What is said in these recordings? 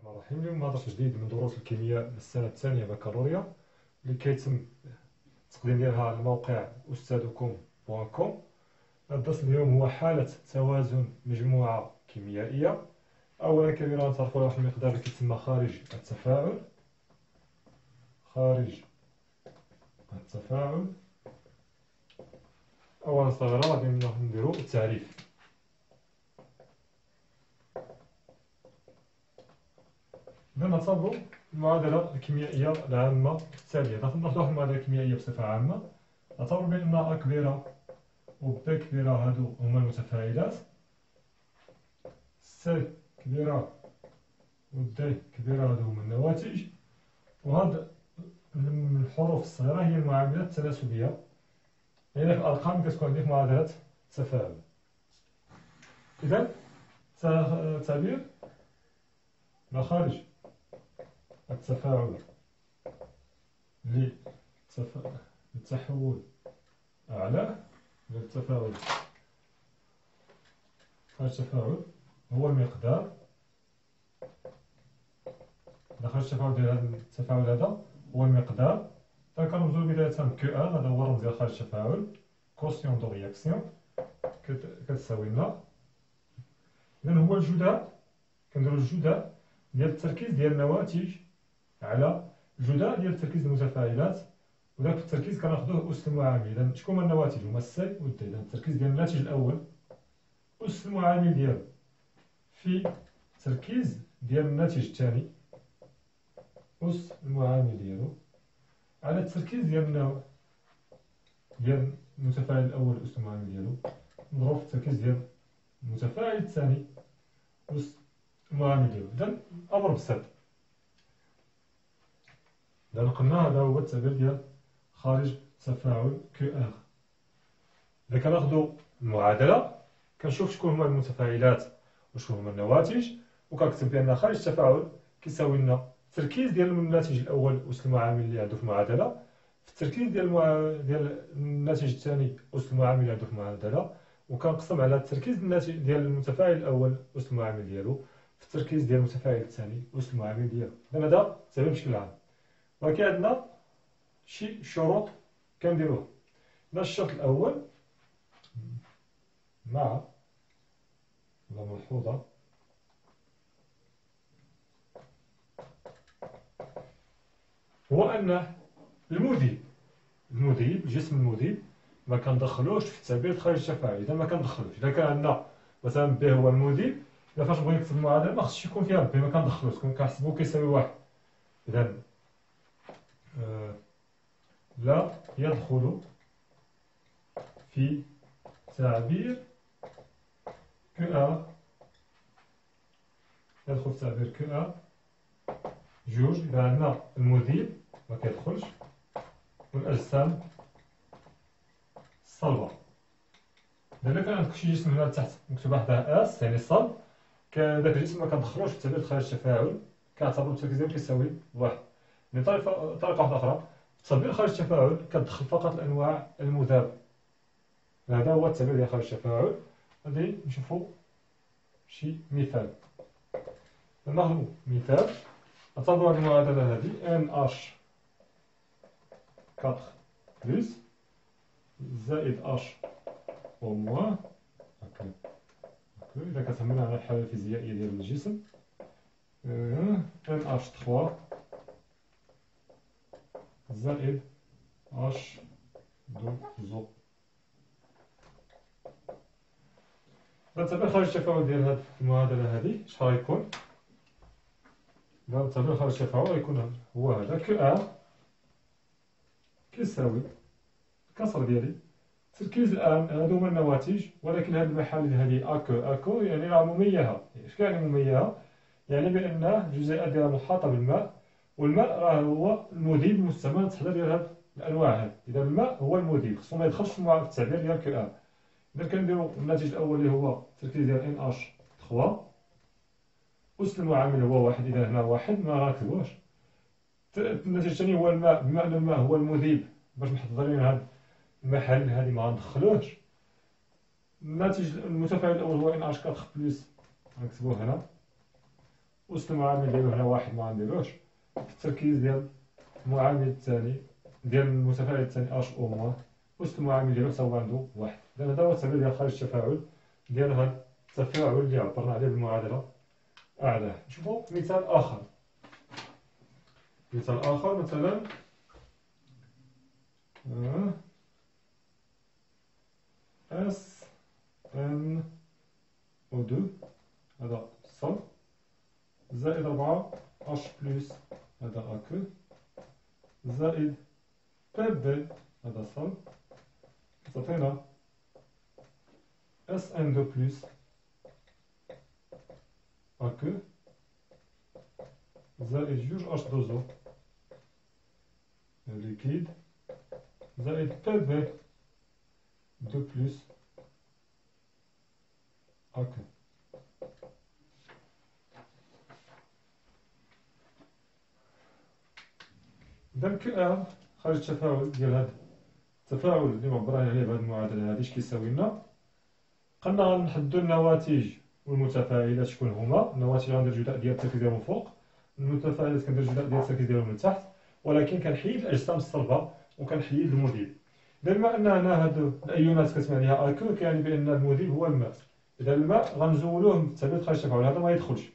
الرحمن الرحيم. اليوم درس جديد من دروس الكيمياء للسنة الثانية بكالوريا اللي كيتم التقديم ديالها على الموقع أستاذكم .com. الدرس اليوم هو حالة توازن مجموعة كيميائية. أولا كبيرا نتعرفوا على واحد المقدار اللي كيتسمى خارج التفاعل. خارج التفاعل أولا صغيرة غادي نديرو التعريف. إذا نعتبروا المعادلة الكيميائية العامة التالية. ناخذ واحد المعادلة كيميائية بصفة عامة. نعتبر بأن أ كبيرة و ب كبيرة هادو هما المتفاعلات، س كبيرة و د كبيرة هادو هما النواتج، وهاد الحروف الصغيرة هي المعاملات التناسبية. يعني في الأرقام كتكون عندك معادلة تفاعل. إذا تعبير مخارج التفاعل للتحول أعلى للتفاعل. خارج التفاعل هو المقدار. خارج التفاعل ديال هذا التفاعل هذا هو المقدار. كنرمزو بداية كو ان، هذا هو الرمز ديال خارج التفاعل. كوسيون دو رياكسيون كتساوي لنا، إذا هو الجداء. كنديرو الجداء ديال التركيز ديال النواتج على الجداء ديال التركيز المتفاعلات، وداك التركيز كناخدوه أس المعامل. إذا شكون هما النواتج؟ هما السي و الدي. إذا التركيز ديال الناتج الأول أس المعامل ديالو في التركيز ديال الناتج الثاني أس المعامل ديالو على التركيز ديال المتفاعل الأول أس المعامل ديالو مضروب في التركيز ديال المتفاعل الثاني أس المعامل ديالو. إذا الأمر بسيط. إذا قلنا هذا هو التعبير ديال خارج تفاعل كو ار. إذا كناخدو المعادلة كنشوف شكون هما المتفاعلات وشكون هما النواتج، وكنكتب بأن خارج التفاعل كيساوي لنا التركيز ديال الناتج الأول أس المعامل اللي عندو في المعادلة في التركيز ديال الناتج الثاني أس المعامل اللي عندو في المعادلة، وكنقسم على التركيز ديال المتفاعل الأول أس المعامل ديالو في التركيز ديال المتفاعل الثاني أس المعامل ديالو. إذا هذا التعبير بشكل عام. ولكن عندنا شي شروط كنديروها. الشرط الأول مع ملحوظة هو أن المذيب الجسم المذيب ما كندخلوش في التعبير خارج التفاعل. إذا ما كندخلوش، إذا كان عندنا مثلا ب هو المذيب، إذا فاش بغينا نكتب المعادلة ما خصش يكون فيها ب، ما كندخلوش، كنحسبو كيساوي واحد. إذا لا يدخل في تعبير كو ا، يدخل في تعبير كو ا جوج. إذا عندنا المذيب ما كيدخلش والأجسام الصلبة. إذا كان عندك شي جسم هنا لتحت مكتوب واحد اس يعني صلب، داك الجسم ما كندخلوش في التعبير خارج التفاعل، كنعتبرو التركيز ديالو كيساوي واحد. يعني طريقة واحدة أخرى في التعبير خارج التفاعل كتدخل فقط الأنواع المذابة. هذا هو التعبير ديال خارج التفاعل. غادي نشوفو شي مثال. ناخدو مثال. نعتبرو هاد المعادلة هادي NH 4 بلس زائد H أو موان هكا. إذا كتهمنا على الحالة الفيزيائية ديال الجسم NH 3 زائد H دو. التعبير خارج التفاعل ديال هاد المعادلة هادي شحال غيكون؟ التعبير خارج التفاعل غيكون هو هذا كو ا كيساوي الكسر ديالي تركيز الآن هادو هما النواتج، ولكن هاد المحاليل هادي أكو يعني راه مميهة. اش كيعني مميهة؟ يعني بأن الجزيئات ديالها محاطة بالماء، والماء راه هو المذيب المستعمل للتحضير ديال هاد الأنواع هادي. إذا الماء هو المذيب، خصو ما يدخلش في التعبير ديال كو ا. إذا كنديرو الناتج الأول اللي هو التركيز ديال NH 3 أس المعامل هو واحد. إذا هنا واحد ما غنكتبوش. الناتج الثاني هو الماء، بما أن الماء هو المذيب باش محضرين هاد المحاليل هادي ما غندخلوش. الناتج المتفاعل الأول هو NH 4 بلس، غنكتبوه هنا أس المعامل ديالو هنا واحد ما غنديروهش. في التركيز ديال المعامل الثاني ديال المتفاعل الثاني اش او موان أس المعامل ديالو حتى هو عنده واحد. إذا هذا هو التعبير ديال خارج التفاعل ديال هاد التفاعل اللي عبرنا عليه بالمعادلة أعلاه. نشوفو مثال آخر. مثال آخر مثلا اس ان او 2 هذا صل زائد 4 اش بلس هذا اكو زائد بي بي هذا صل تعطينا اس ان 2 بلس اكو زائد جوج اش دوزو ليكيد زائد بي بي 2 بلس اكو. إذا كيو ار خارج التفاعل ديال هذا التفاعل اللي معبرين عليه بهذه المعادلة هذه اش كيساوي لنا؟ قلنا غنحددو النواتج والمتفاعلات شكون هما. النواتج غندير جداء ديال التركيز ديالهم فوق، المتفاعلات كندير جداء ديال التركيز ديالهم من تحت، ولكن كنحيد الأجسام الصلبة وكنحيد المذيب. إذا بما أن هنا هادو الأيونات كتبان عليها أكو كيعني بأن المذيب هو الماء. إذا الماء غنزولوه بالتعبير خارج التفاعل، هذا ما يدخلش.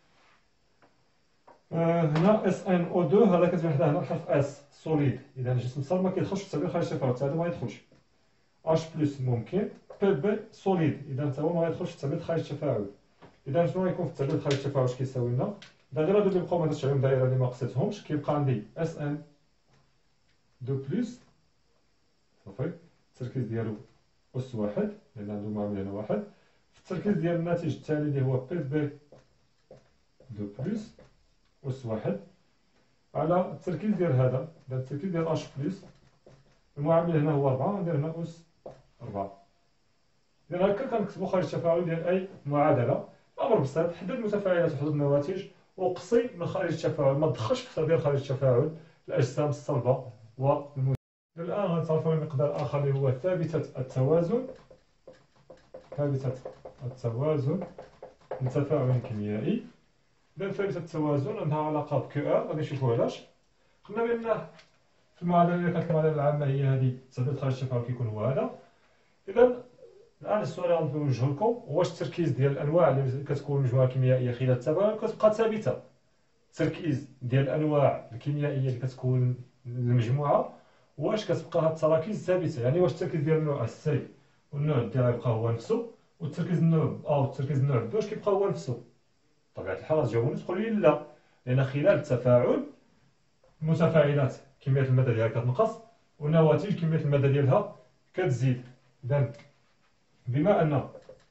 هنا اس ان او 2 هذا كتبان حدا هنا الحرف اس سوليد، اذا الجسم الصلب ما كيدخلش في التعبير خارج التفاعل، هذا ما يدخلش. اش بلس ممكن، بي بي سوليد اذا حتى هو ما يدخلش في التعبير خارج التفاعل. اذا شنو غيكون في التعبير خارج التفاعل اش كيساوي لنا؟ اذا غير هادو اللي بقاو ما درتش عليهم دائره اللي ما قصيتهمش، كيبقى عندي اس ان 2 بلس صافي التركيز ديالو اس واحد لان عنده معامل هنا واحد، في التركيز ديال الناتج الثاني اللي هو بي بي 2 بلس أس واحد على التركيز ديال هذا التركيز ديال اش بلس المعامل هنا هو 4 ندير هنا أس 4. إذا هكا كنكتبو خارج التفاعل ديال أي معادلة. الأمر بسيط، حدد المتفاعلات وحدد النواتج وقصي من خارج التفاعل، ما تدخلش في التعبير خارج التفاعل الأجسام الصلبة والمذيبة. الآن غنتعرفوا على مقدار آخر اللي هو ثابتة التوازن. ثابتة التوازن من تفاعل كيميائي. إذا ثابتة التوازن عندها علاقة ب كيو ار، غادي نشوفو علاش. قلنا بأن في المعادلة اللي كانت المعادلة العامة هي هذه التعبير خارج التفاعل كيكون هو هذا. إذا الآن السؤال اللي غادي نوجهو لكم، واش التركيز ديال الأنواع اللي كتكون مجموعة كيميائية خلال التفاعل كتبقى ثابتة؟ التركيز ديال الأنواع الكيميائية اللي كتكون المجموعة واش كتبقى هاد التراكيز ثابتة؟ يعني واش التركيز ديال النوع سي والنوع دي غيبقى هو نفسه، والتركيز النوع أ والتركيز النوع ب واش كيبقى هو نفسه؟ بطبيعة الحال غتجاوبوني تقولوا لي لا، لأن خلال التفاعل المتفاعلات كمية المادة ديالها كتنقص والنواتج كمية المادة ديالها كتزيد. إذا بما أن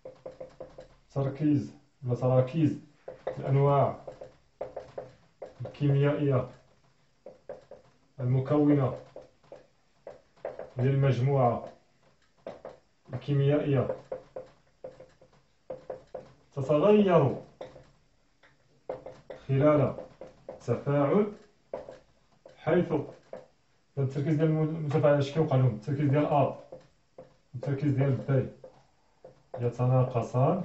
تراكيز الأنواع الكيميائية المكونة للمجموعة الكيميائية تتغير خلال التفاعل، حيث التركيز ديال المتفاعلات اش كيوقع لهم؟ التركيز ديال أ والتركيز ديال بي يتناقصان،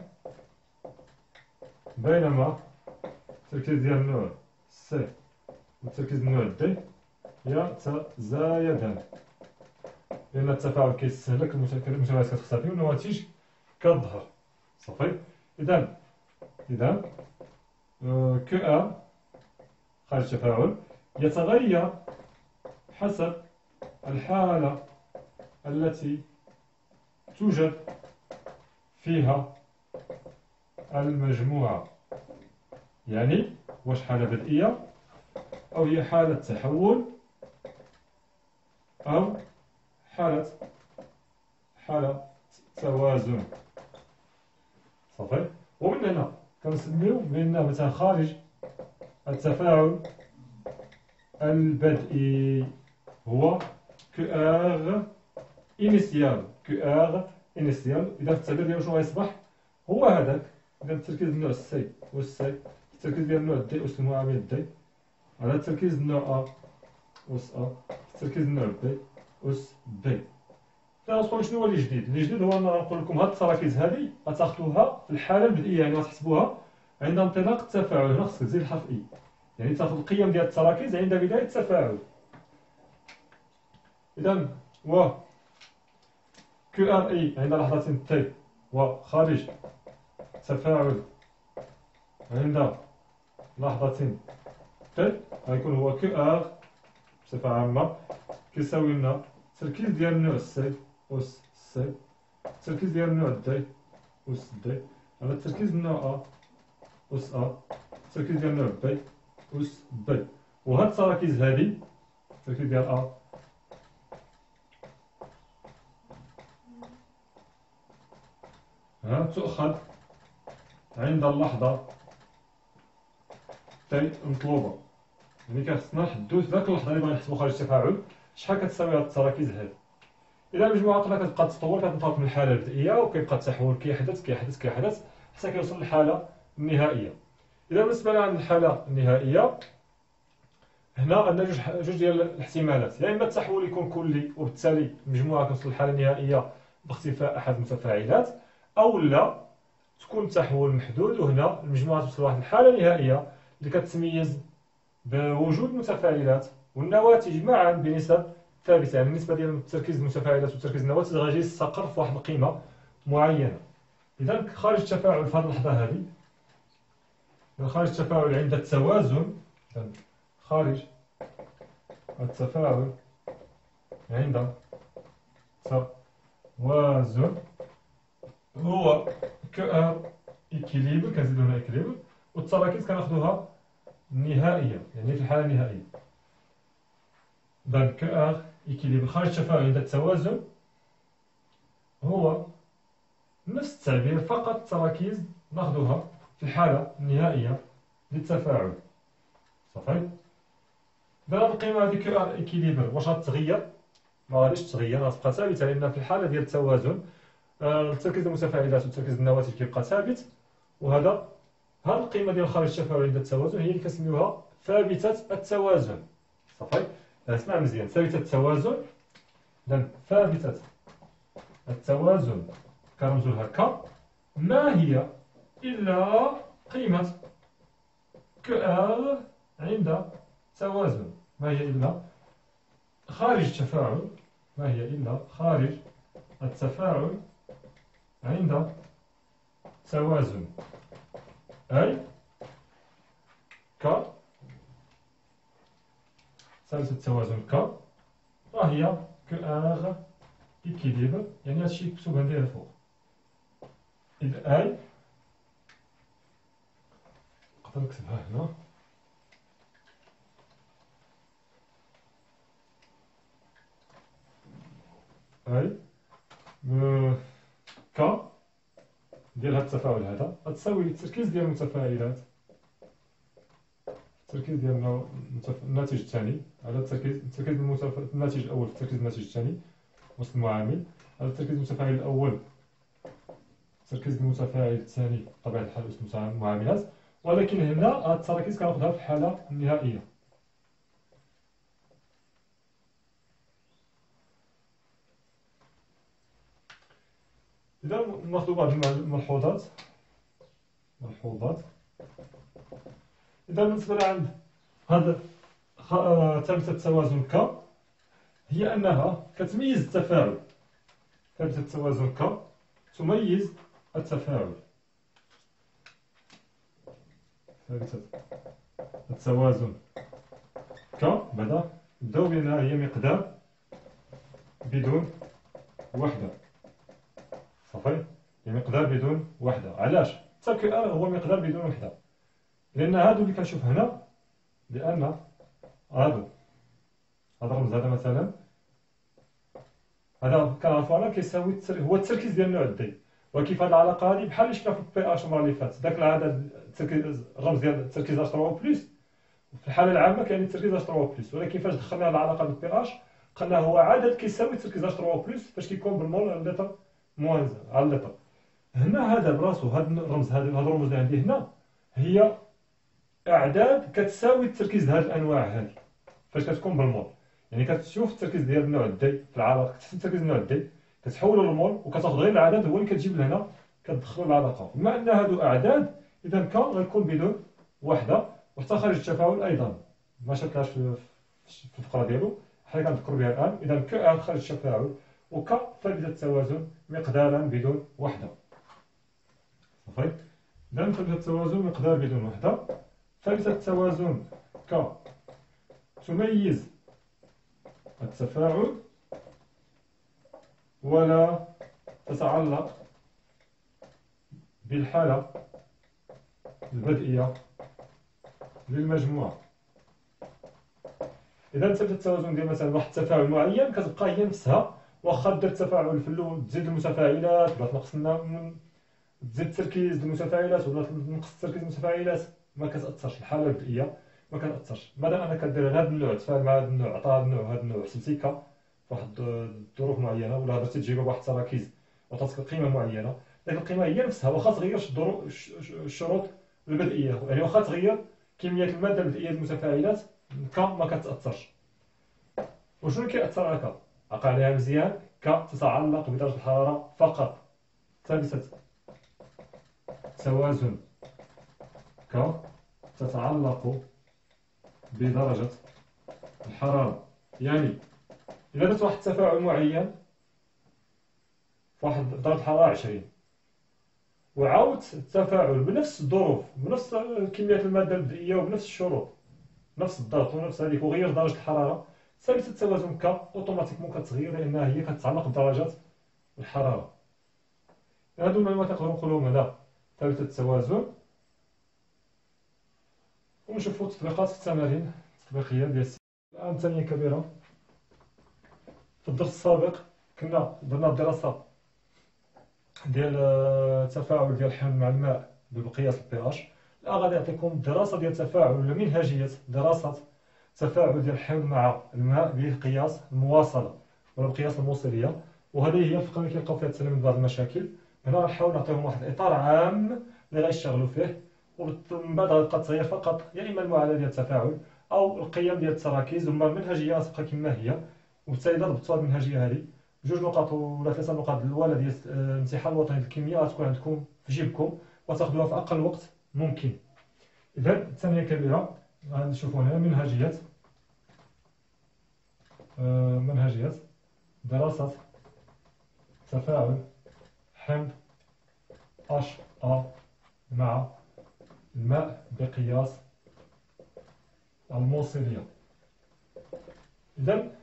بينما التركيز ديال النوع سي والتركيز النوع دي يتزايدان، لأن التفاعل كيستهلك المتفاعلات كتختفي والنواتج كتظهر. صافي. إذا كيو ا خارج التفاعل يتغير حسب الحالة التي توجد فيها المجموعة، يعني واش حالة بدئية أو هي حالة تحول أو حالة توازن. صافي. ومن هنا كنسميو بأنه مثلا خارج التفاعل البدئي هو كو ار انيسيال. إذا التعبير ديالو شنو غيصبح؟ هو هذاك. إذا التركيز النوع سي والسي، التركيز ديال النوع دي أس المعامل دي على التركيز النوع أ أس أ، التركيز النوع بي أس بي. غنقول شنو هو اللي جديد؟ اللي جديد هو أن غنقول لكم هاد التراكيز هادي غتاخدوها في الحالة البدئية، يعني غتحسبوها عند انطلاق التفاعل هنا خصك تزيد الحرف اي، يعني تاخذ القيم ديال التراكيز عند بداية التفاعل. إذا و كيو ار اي عند لحظة تي وخارج تفاعل عند لحظة تي غيكون هو كيو ار بصفة عامة كيساوي لنا التركيز ديال النوع سي أس سي، التركيز ديال النوع دي أس دي، على التركيز النوع أ أس أ، التركيز ديال النوع بي أس بي. وهاد التراكيز هادي التركيز ديال أ ها تؤخذ عند اللحظة تي مطلوبة، يعني كخصنا نحدو في ذاك اللحظة اللي بغينا نحسبو خارج التفاعل شحال كتساوي هاد التراكيز هادي. إذا المجموعة قلنا كتبقى تتطور، كتنطلق من الحالة البدئية وكيبقى التحول كيحدث حتى كيوصل للحالة النهائية. إذا بالنسبة لنا الحالة النهائية هنا عندنا جوج ديال الاحتمالات، يا إما التحول يكون كلي وبالتالي المجموعة كتوصل للحالة النهائية باختفاء أحد المتفاعلات، أو لا تكون التحول محدود وهنا المجموعة توصل لواحد الحالة نهائية اللي كتميز بوجود متفاعلات والنواتج معا بنسب ثابتة، يعني النسبة ديال تركيز المتفاعلات وتركيز النواتج غادي يستقر في واحد القيمة معينة. إذا خارج التفاعل في هذه اللحظة هذه، خارج التفاعل عند التوازن، خارج التفاعل عند توازن هو كو ار إكيليبر، كنزيدو هنا إكيليبر، والتراكيز كناخدوها نهائية يعني في الحالة النهائية. إذا كو ار إكيليبر خارج التفاعل عند التوازن هو نفس التعبير، فقط التراكيز ناخدوها في الحالة النهائية للتفاعل. صافي. إذا هاد القيمة هادي كو ار إكيليبر واش غتغير؟ ما غاديش تغير، غتبقى ثابتة، لأن في الحالة ديال التوازن تركيز المتفاعلات وتركيز النواتج كيبقى ثابت، وهاد القيمة ديال خارج التفاعل عند التوازن هي اللي كنسميوها ثابتة التوازن. صافي. اسمع مزيان، ثابتة التوازن، إذا ثابتة التوازن كنرمزو لها ك، ما هي إلا قيمة كو ار عند توازن، ما هي إلا خارج التفاعل، ما هي إلا خارج التفاعل عند توازن، أي ك ثابتة التوازن ك وهي كو ار إكيليبر، يعني هادشي مكتوب عندي الفوق. إذا أي نقدر نكتبها هنا، أي ك ديال هاد التفاعل هذا غتساوي التركيز ديال المتفاعلات، التركيز ديال الناتج الثاني على التركيز الناتج الأول في تركيز الناتج الثاني وسط المعامل، على التركيز المتفاعل الأول تركيز المتفاعل الثاني بطبيعة الحال وسط المعاملات، ولكن هنا هاد التراكيز كناخدها في الحالة النهائية. إذا ناخدو بعض الملحوظات. إذا بالنسبة لعند هاد ثابتة التوازن ك هي أنها كتميز التفاعل، ثابتة التوازن ك تميز التفاعل، ثابتة التوازن ك بعدا نبداو بأنها هي مقدار بدون وحدة. صافي، هي مقدار بدون وحدة. علاش؟ حتى كو ار هو مقدار بدون وحدة، لأن هادو اللي كنشوف هنا، لأن هذا الرمز هذا مثلا، هذا كنعرفو على كيساوي هو التركيز ديال النوع دي، وكيف هاد العلاقة هادي بحال اللي شفنا في بي اش المرة اللي فاتت، داك العدد الرمز ديال التركيز اش 3 بلس في الحالة العامة كاين التركيز اش 3 بلس، ولكن فاش دخلنا هاد العلاقة بالبي اش قلنا هو عدد كيساوي التركيز اش 3 بلس فاش كيكون بالمول على اللتر موان على اللتر. هنا هذا براسو هاد الرمز، هاد الرموز اللي عندي هنا هي أعداد كتساوي التركيز ديال هاد الأنواع هادي فاش كتكون بالمول، يعني كتشوف التركيز ديال النوع دي في العلاقة، كتشوف التركيز النوع دي كتحولو للمول وكتاخد غير العدد هو اللي كتجيب لهنا كتدخلو العلاقة. بما أن هادو أعداد اذا ك غيكون بدون وحده، وحتى خارج التفاعل ايضا ما شكلهاش في الفقره ديالو، حنا كنذكروا بها الان. اذا ك خارج التفاعل، وك ثابته التوازن مقدارا بدون وحده. صافي. اذا ثابته التوازن مقدار بدون وحده. ثابته التوازن ك تميز التفاعل ولا تتعلق بالحالة البدئية للمجموعة. إذا ثابتة التوازن ديال مثلا واحد التفاعل معين كتبقى هي نفسها، واخا دير التفاعل في الأول تزيد المتفاعلات ولا تنقص تزيد التركيز المتفاعلات ولا تنقص التركيز المتفاعلات، ما كتأثرش الحالة البدئية، ما كتأثرش مادام أنك كدير هذا النوع تفاعل مع هذا النوع، عطى هذا النوع وهذا النوع، حسبتي ك فواحد الظروف معينة، ولا درتي تجربة بواحد التراكيز وعطاتك قيمة معينة، ديك القيمة هي نفسها واخا تغيرش الشروط البدئية، يعني واخا تغير كمية المادة البدئية المتفاعلات ك ما كتأثرش. وشنو كيأثر على ك؟ عقل عليها مزيان، ك تتعلق بدرجة الحرارة فقط. ثابتة توازن ك تتعلق بدرجة الحرارة، يعني إذا درت واحد التفاعل معين فواحد درجة الحرارة 20، وعاودت التفاعل بنفس الظروف بنفس كمية المادة البدئية وبنفس الشروط، نفس الضغط ونفس هذيك، وغير درجة الحرارة، ثابتة التوازن ك اوتوماتيكمون كتغير، لأنها هي كتتعلق بدرجة الحرارة. هادو المعلومات نقدروا نقولوهم هنا ثابتة التوازن. ونشوفوا التطبيقات في التمارين التطبيقية ديال الآن. ثانية كبيرة، في الدرس السابق كنا درنا دراسة ديال التفاعل ديال الحمض مع الماء بمقياس البي اش. الآن غادي نعطيكم دراسة ديال التفاعل ولا منهجية دراسة تفاعل ديال الحمض مع الماء بقياس المواصلة ولا بقياس الموصلية، وهذه هي الفقرة اللي كيلقاو فيها التلاميذ بعض المشاكل. هنا غنحاول نعطيهم واحد الإطار عام اللي غيشتغلوا فيه، ومن بعد غتبقى تغير فقط يا إما المعادلة ديال التفاعل أو القيم ديال التراكيز، وما المنهجية غتبقى كما هي. وبالتالي إذا ضبطتوا هذه المنهجية هذه، 2 نقاط ولا 3 نقاط الأولى ديال الامتحان الوطني للكيمياء غتكون عندكم في جيبكم وتاخذوها في أقل وقت ممكن. إذا الثانية كبيرة غنشوفوا هنا منهجية دراسة تفاعل حمض HA مع الماء بقياس الموصلية. إذا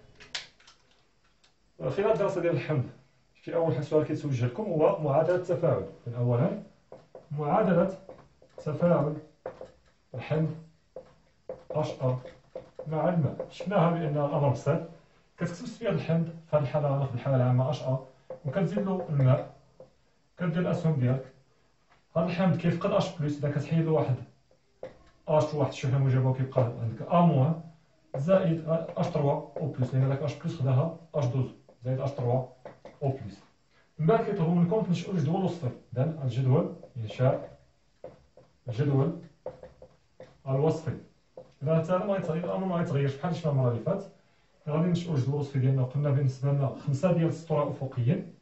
خلال الدراسة ديال الحمض، في أول سؤال كيتوجه لكم هو معادلة التفاعل. أولا معادلة تفاعل الحمض HA مع الماء، شفناها بأنها أمر بسيط. كتكتب سفير الحمض، في هذه الحالة غناخد الحالة العامة HA، وكتزيد له الماء، كدير الأسهم ديالك. هذا الحمض كيفقد H بلس، إذا كتحيد له واحد H واحد الشحنة موجبة وكيبقى عندك A موان زائد H3 أو بلس، لأن داك H بلس خداها H12 زائد H3 أو بلس. من بعد كيطلبوا منكم تنشئوا الجدول وصفي. إذا الجدول إنشاء الجدول الوصفي. إذا حتى الأمر ما غيتغيرش بحال اللي شفنا المرة اللي فاتت. غادي نشئوا الجدول الوصفي ديالنا، وقلنا بالنسبة لنا 5 ديال السطور أفقيين.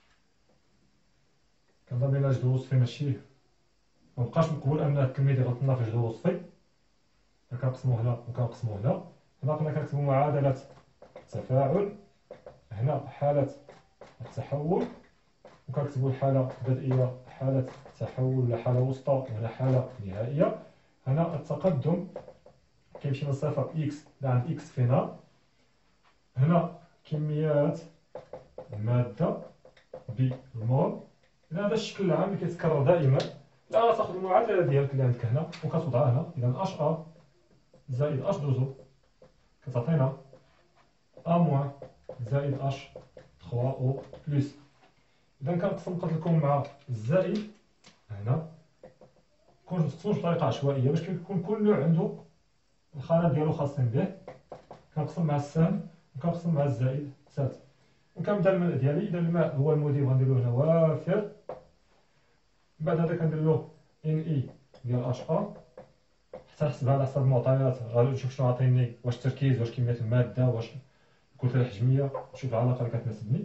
كنظن بأن الجدول الوصفي ماشي مبقاش مقبول أن الكمية اللي غلطنا في الجدول الوصفي. كنقسمو هنا وكنقسمو هنا. هنا كنا كنكتبو معادلة التفاعل، هنا حالة التحول، وكنكتبو الحالة البدئية حالة التحول ولا حالة وسطى ولا حالة نهائية. هنا التقدم كيمشي من صفر إكس لعند إكس فينال. هنا كميات المادة بالمول. إذا هذا الشكل العام اللي كيتكرر دائما. الآن غتاخد المعادلة ديالك اللي عندك هنا وكتوضعها هنا. إذا HA زائد H2 كتعطينا A- زائد H3 أو بلس. إذا كنقسم لكم مع الزائد هنا، متقسموش بطريقة عشوائية باش كيكون كل نوع عنده الخانة ديالو خاصين به. كنقسم مع السهم وكنقسم مع الزائد سات، وكنبدا الماء ديالي. إذا الماء هو المدير غنديرو هنا وافر. بعد هذا كندير له NE ديال HA حتى نحسبها على حسب المعطيات. غادي نشوف شنو عاطيني، واش التركيز، واش كمية المادة، واش الكتلة الحجمية، نشوف العلاقة اللي كتناسبني.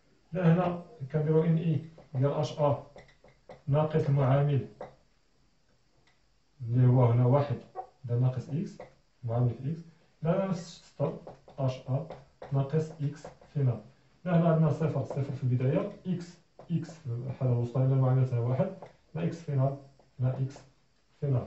هنا كنديرو NE ديال HA ناقص المعامل اللي هو هنا واحد دا ناقص إكس معامل في إكس. هنا نفس السطر اش أ ناقص إكس فينال. هنا عندنا صفر في البداية، إكس في الحالة الوسطى هنا المعاملة تاعها واحد، هنا إكس فينال، هنا إكس فينال.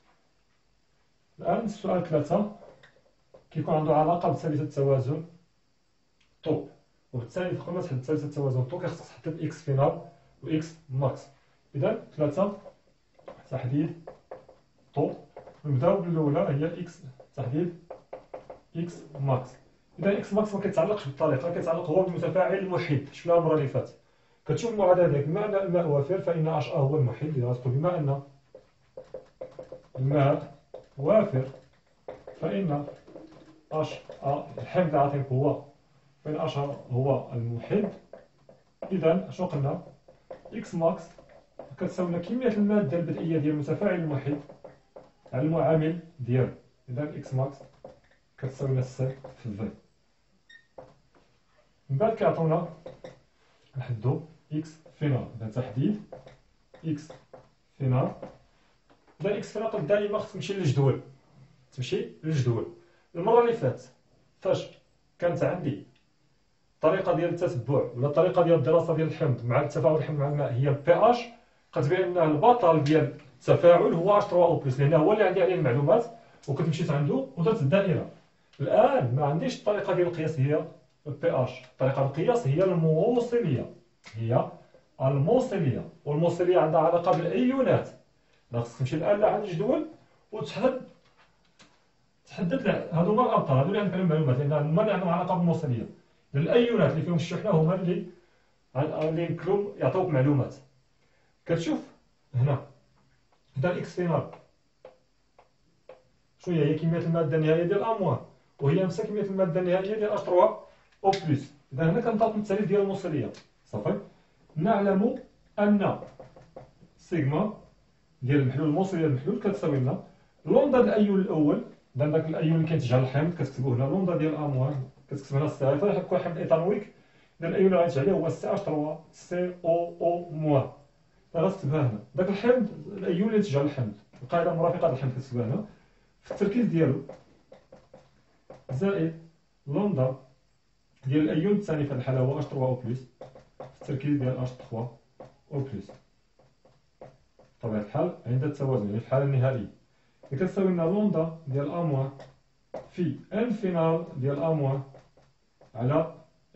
الآن السؤال 3 كيكون عنده علاقة بثالثة التوازن طو، وبالتالي قبل ما تحدد ثالثة التوازن طو كيخصك تحدد إكس فينال و إكس ماكس. إذا 3 تحديد طو، نبداو بالأولى هي إكس تحديد إكس ماكس. إذا إكس ماكس ما كيتعلقش بالطريقة، كيتعلق هو بالمتفاعل المحيد. شفناها المرة اللي فاتت. كتشوف المعادلة ديالك بما أن الماء وافر فإن اش أ هو المحيد. إذا غتقول بما أن الماء وافر فإن اش أ الحمض عاطي قوة، فإن اش هو المحيد. إذا شنو قلنا؟ إكس ماكس كتساوي لنا كمية المادة البدئية ديال المتفاعل المحيد على المعامل ديالو. إذا إكس ماكس كتساوي لنا سي في الفي. من بعد كيعطونا نحدو إكس فينال. إذا تحديد إكس فينال، إذا إكس فينال دائما خصك تمشي للجدول. المرة اللي فاتت فاش كانت عندي الطريقة ديال التتبع ولا الطريقة ديال الدراسة ديال الحمض مع التفاعل الحمض مع الماء هي بي اش، كتبين أن البطل ديال التفاعل هو اش 3 او بلس، لأن هو اللي عندي عليه المعلومات وكنت مشيت عنده ودرت الدائرة. الآن ما عنديش الطريقة ديال القياس هي بي اش، طريقة القياس هي الموصلية، والموصلية عندها علاقة بالأيونات. خصك تمشي الآن لعند الجدول وتحدد هادوما الأبطال، هادو اللي عندك عليهم المعلومات، لأن هما اللي عندهم علاقة بالموصلية. الأيونات اللي فيهم الشحنة هما اللي يمكنلهم يعطيوك معلومات. كتشوف هنا إكس فينال شنو هي كمية المادة النهائية ديال أموان، وهي نفس كمية المادة النهائية ديال اش 3 او بلس. إذا هنا كنضغط من التعريف ديال الموصلية صافي. نعلم أن سيغما ديال المحلول، الموصلية ديال المحلول كتساوي لنا لوندا ديال الأيون الأول، داك الأيون اللي كينتج على الحمض كتكتبو هنا لوندا ديال أموان، كتكتب هنا السي. فاش كيكون حمض إيثانويك ديال الأيون اللي غينتج عليه هو سي اش 3 سي او او موان. غتكتبها هنا. داك الحمض الأيون اللي ينتج على الحمض، القاعدة المرافقة للحمض كتكتبها هنا في التركيز ديالو، زائد لوندا ديال الأيون الثاني في هذه الحالة هو اش 3 او بلس في التركيز ديال اش 3 او بلس. بطبيعة الحال عند التوازن يعني في الحالة النهائية اللي كتساوي لنا لوندا ديال أموان في ان فينال ديال أموان على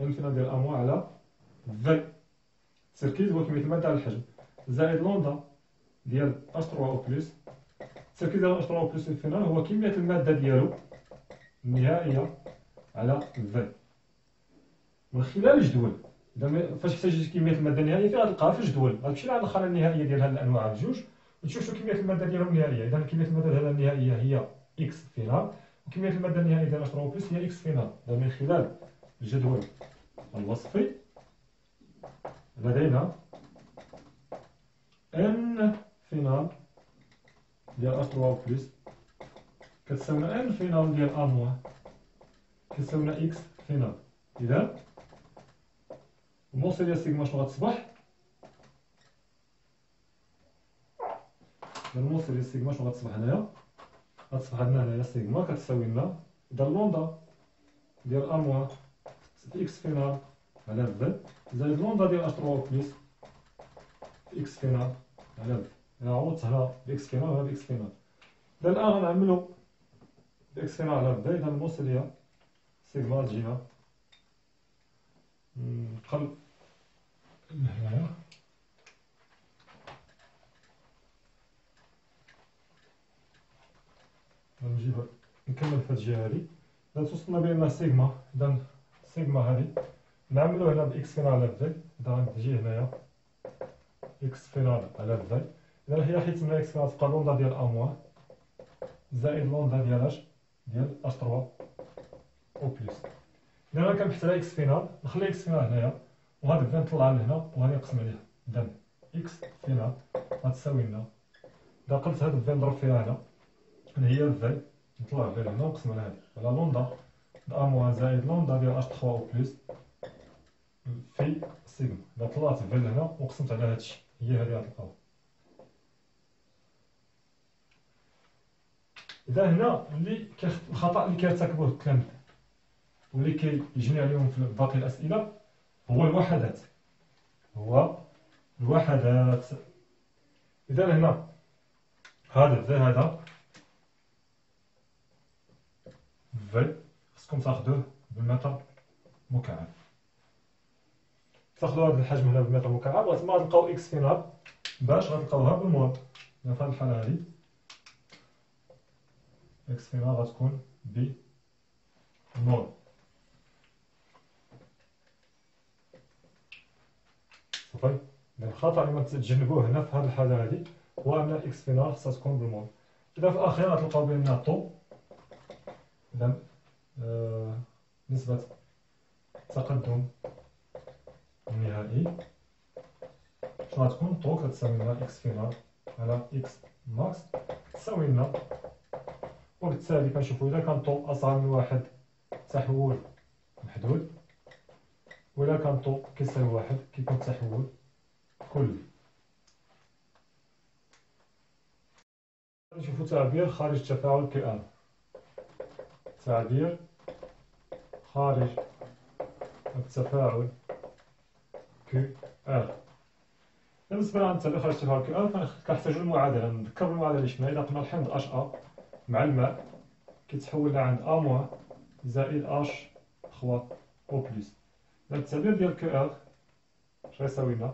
في التركيز هو كمية المادة على الحجم، زائد لوندا ديال اش 3 او بلس التركيز ديال اش 3 او بلس في الفينال هو كمية المادة ديالو النهائية على في من خلال الجدول. فاش تحتاج كمية المادة النهائية فين غتلقاها؟ في الجدول. غتمشي لعند الخانة النهائية ديال هاد الأنواع بجوج وتشوف شنو كمية المادة ديالهم النهائية. إذا كمية المادة ديالها النهائية هي إكس فينال، وكمية المادة النهائية ديال اش 3 بلس هي إكس فينال. من خلال الجدول الوصفي لدينا ان فينال ديال اش 3 بلس كتساوي ان فينال ديال اموان كتساوي إكس فينال. إذا الموصلية سيغما شنو غتصبح؟ الموصلية سيغما شنو غتصبح هنايا؟ غتصبح عندنا هنايا سيغما كتساوي لنا إذا لوندا ديال أموان في إكس فينال على في زائد لوندا ديال اش 3 بلس في إكس فينال على في. إذا عوضت هنا بإكس فينال وهنا بإكس فينال. إذا الآن غنعملو بإكس فينال على في. إذا الموصلية سيغما تجينا نقل هنايا غنجيبها نكمل في هاد الجهة هادي. إذا توصلنا بأن سيغما، إذا سيغما هادي نعملو هنا بإكس فينال على في. إذا غتجي هنايا إكس فينال على في. إذا هي حيت من إكس فينال تبقى لوندا ديال أموان زائد لوندا ديال اش 3 او بلس. إذا أنا كنبحث على إكس فينال نخلي إكس فينال هنايا وهاد في نطلعها لهنا وهادي نقسم عليها. إذا إكس فينال غتساوي لنا إذا قلت هاد في نضرب فيها هنا هي في نطلع في هنا ونقسم على هادي على لوندا د أموان زائد لوندا ديال اش 3 او بلس في سيغما. إذا طلعت في لهنا وقسمت على هادشي هي هادي غتلقاو. إذا هنا الخطأ اللي كيرتكبوه التلاميذ واللي كيجني عليهم في باقي الأسئلة هو الوحدات. إذا هنا هذا في هذا في خصكم تاخذوه بالمتر مكعب. تاخذوا هذا الحجم هنا بالمتر مكعب وتما غتلقاو اكس فينال باش غتلقاوها بالمول. في هذه الحالة هذه اكس فينال غتكون بالمول. صافي. الخطأ اللي تتجنبوه هنا في هذه الحالة هذه هو أن اكس فينال خصها تكون بالمول. إذا في الأخير غتلقاو بأن طو إذا نسبة التقدم النهائي شنو غتكون؟ طو كتساوي لنا اكس فينال على اكس ماكس تساوي لنا، وبالتالي كنشوفو إذا كان طو أصغر من واحد تحول محدود، وإذا كان طو كيساوي واحد كيكون تحول كلي. نشوفو تعبير خارج التفاعل كي ار. تعبير خارج التفاعل كي ار. بالنسبة لعند التعبير خارج التفاعل كي ار كنحتاجو المعادلة. نذكر المعادلة اللي شفنا. إذا قلنا الحمض اش ا مع الماء كيتحول لعند ا موان زائد اش خوا او بليس. إذا التعبير ديال كي ار اش غيساوي لنا؟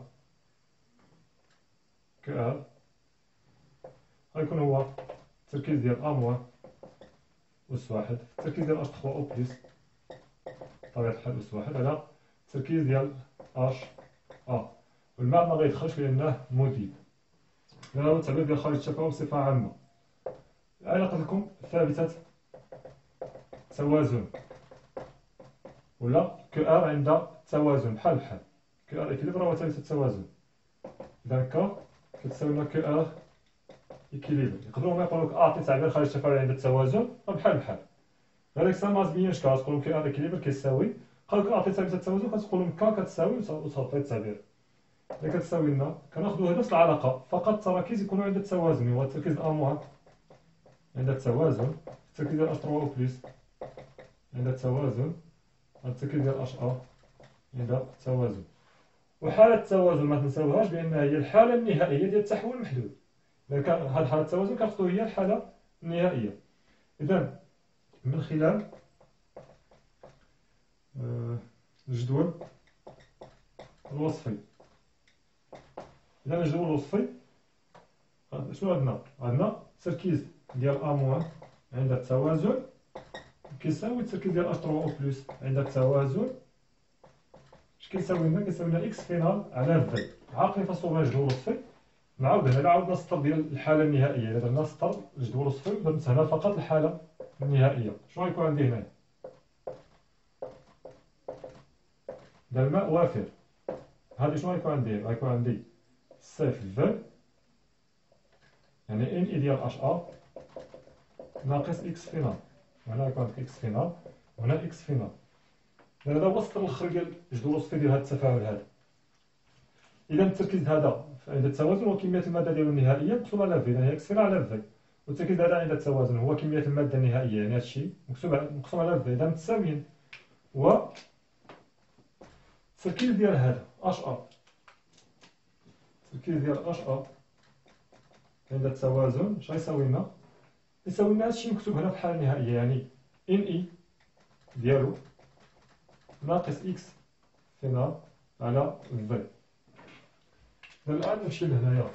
كي ار غيكون هو التركيز ديال ا موان أس واحد في التركيز ديال اش خوا او بليس بطبيعة الحال أس واحد على التركيز ديال اش ا. والماء ما غيدخلش لأنه مذيب. هذا هو التعبير ديال خارج التفاعل بصفة عامة. العلاقة لكم ثابتة توازن ولا كي ار عند توازن بحال كي ار إكيليبر هو ثابتة التوازن. إذا ك كتساوي لنا كي ار إكيليبر. يقدروا هما يقولوا لك أعطي تعبير خارج التفاعل عند التوازن بحال هذاك الساعة ما تبينش كتقولوا كي ار إكيليبر كيساوي قال لك أعطي ثابتة التوازن كتقولوا ك كتساوي وتعطي التعبير. إذا كتساوي لنا كناخذوا نفس العلاقة فقط التراكيز يكونوا عند التوازن. هو التركيز أ موان عند التوازن، التركيز ديال اش 3 او بليس عند التوازن، التركيز ديال اش ا عند التوازن. وحالة التوازن ما تنساوهاش بأنها هي الحالة النهائية ديال التحول المحدود. إذا كان هاد حالة التوازن كناخذوا هي الحالة النهائية. إذا من خلال الجدول الوصفي. إذا الجدول الوصفي شنو عندنا؟ عندنا التركيز ديال ا موان عند التوازن كيساوي التركيز ديال اش 3 او بلس عند التوازن. اش كيساوي لنا؟ كيساوي لنا اكس فينال على في. عاقلين فصلنا الجدول الوصفي. نعاود هنا عاودنا السطر ديال الحالة النهائية. إذا درنا سطر الجدول الوصفي درت هنا فقط الحالة النهائية. شنو غيكون عندي هنا؟ إذا الماء وافر هادي شنو غيكون عندي؟ غيكون عندي سي في في يعني ان اي ديال اش ا ناقص اكس فينال. وهنا غيكون عندك اكس فينال وهنا اكس فينال. هذا هو السطر الاخر ديال الجدول الوصفي ديال هذا التفاعل هذا. اذا التركيز هذا عند التوازن هو كميه الماده ديالو النهائيه مكتوبه على في، يعني اكس فينال على في. والتركيز هذا عند التوازن هو كميه الماده النهائيه، يعني هذا الشيء مقسوم على في. اذا متساويين. و التركيز ديال هذا اش ا، التركيز ديال اش ا عند التوازن اش غيساوي لنا؟ يساوي لنا هادشي مكتوب هنا في الحاله النهائيه، يعني ان اي ديالو ناقص اكس فينال على في. الآن نمشي لهنايا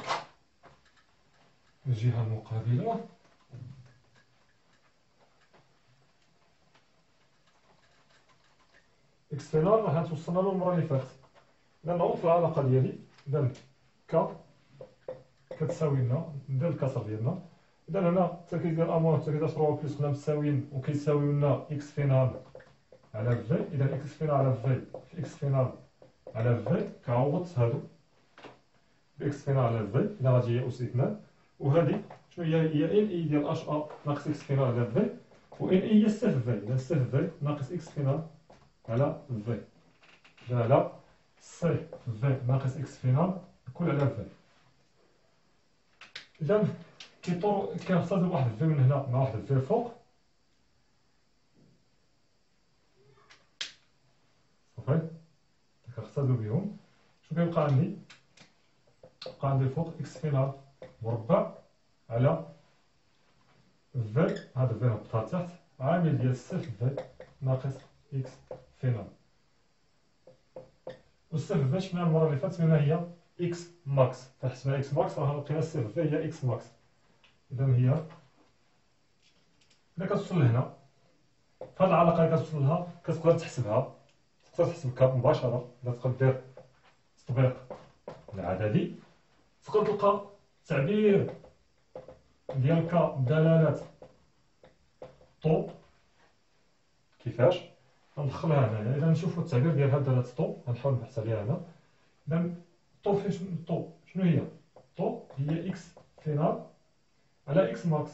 الجهة المقابلة. اكس فينال راه توصلنا له المرة اللي فاتت. إذا نعوض في العلاقة ديالي. إذا ك كتساوي لنا ندير الكسر ديالنا. إذا هنا التركيز ديال أمون والتركيز ديال 3 بلس كنا متساويين وكيساويو لنا اكس فينال على في. إذا اكس فينال على في اكس فينال على في كعوضت هادو بإكس فينال على في. إذا غادي هي أس 2 وهادي شنو هي؟ هي إن إي ديال أش أ ناقص إكس فينال على في، وإن إي هي سي في في. إذا سي في في ناقص إكس فينال على في. إذا على سي في ناقص إكس فينال الكل على في. إذا كيختزل واحد الفي من هنا مع واحد الفي الفوق. صافي كنختزلو بهم. شنو كيبقى عندي؟ بقى عندي الفوق اكس فينال مربع على في، هاد في نهبطها لتحت، عامل ديال صفر في ناقص اكس فينال. والصفر في شفناها المره اللي فاتت منها هي اكس ماكس، فحسبنا اكس ماكس راه لقينا الصفر في هي اكس ماكس. اذا هي الا كتوصل لهنا فهاد العلاقه اللي كتوصل لها كتقدر تحسبها، تقدر تحسب مباشره. الا تقدر دير تطبيق العددي تقدر تلقى التعبير ديال دلالات طو كيفاش غندخلها هنايا. اذا نشوفوا التعبير ديال هاد دلالة طو، غنحاول نبحث عليها هنا. اذا طو فين؟ طو شنو هي؟ طو هي اكس فينال على اكس ماكس.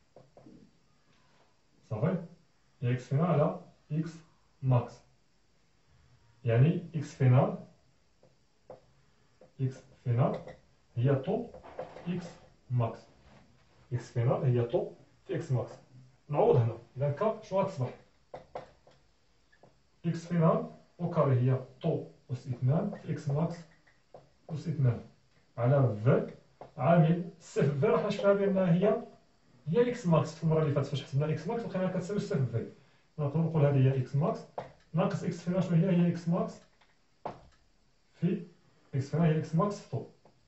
صافي هي اكس فينال على اكس ماكس، يعني اكس فينال هي طو اكس ماكس. اكس فينال هي طو في اكس ماكس. نعوض هنا. اذا ك شنو غتصبح؟ اكس فينال او كاري هي طو أس 2 في اكس ماكس أس 2 على في عامل صفر في. راه شفنا بأنها هي اكس ماكس في المرة اللي فاتت فاش حسبنا اكس ماكس لقيناها كتساوي صفر في. نقدر نقول هذه هي اكس ماكس ناقص اكس فينال. شنو هي اكس ماكس في اكس فينال هي اكس ماكس في طو.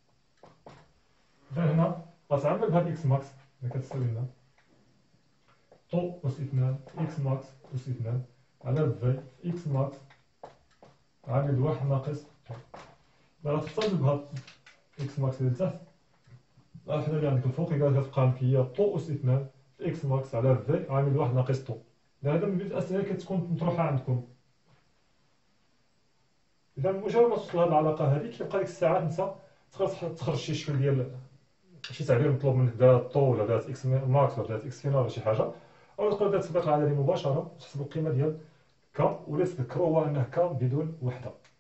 إذا هنا غتعامل بهاد اكس ماكس اللي كتساوي لنا طو أس 2 في اكس ماكس أس 2 على في اكس ماكس عامل واحد ناقص طو. إذا غتختزل بهاد اكس ماكس اللي لتحت، الحدا اللي عندك الفوق إذا كتبقى عندك هي طو أس 2 في اكس ماكس على في عامل واحد ناقص طو. هذا من الأسئلة اللي كتكون مطروحة عندكم. إذا مجرد ما توصل هاد العلاقة هادي كيبقى ديك الساعات أنت تقدر تخرج شي شكل ديال شي تعبير مطلوب منك دالة طو ولا دالة اكس ماكس ولا دالة اكس فينال ولا شي حاجة، أو تقدر دير التطبيق العددي مباشرة وتحسب القيمة ديال ك. واللي تذكروا هو أنه ك بدون وحدة.